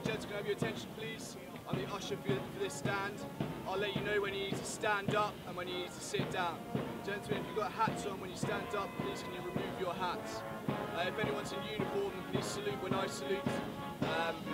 gents, can I have your attention please? I'm the usher for this stand. I'll let you know when you need to stand up and when you need to sit down. Gentlemen, if you've got hats on when you stand up, please can you remove your hats? If anyone's in uniform, then please salute when I salute.